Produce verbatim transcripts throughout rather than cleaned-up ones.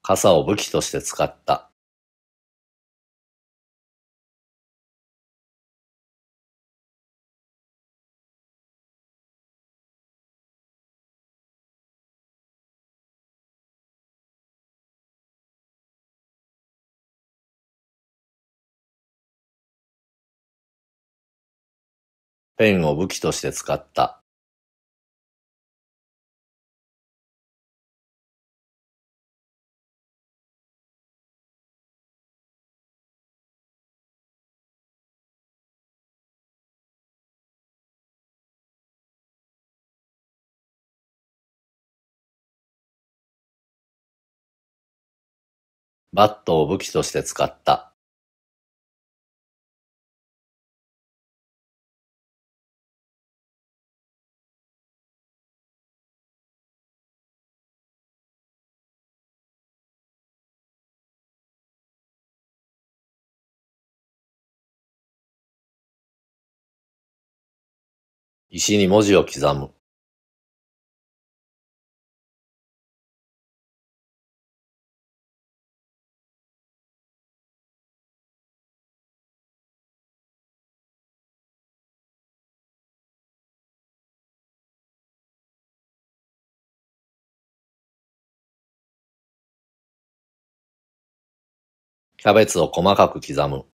傘を武器として使った。ペンを武器として使った。バットを武器として使った。石に文字を刻む。キャベツを細かく刻む。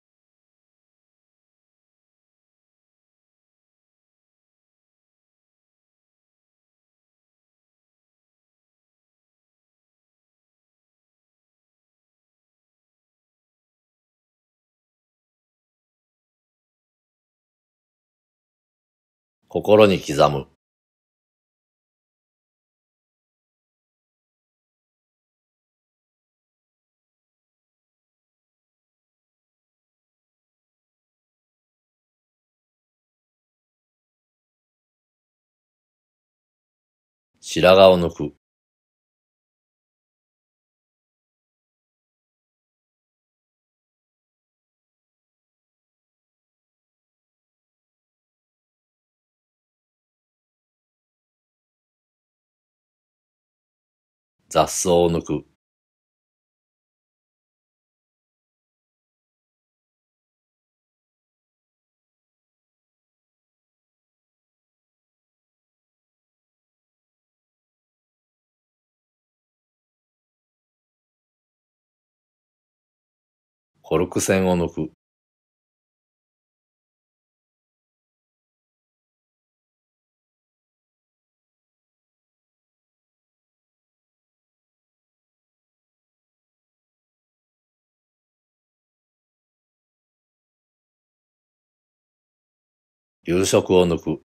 心に刻む。白髪を抜く。雑草を抜く。コルク線を抜く。夕食を抜く。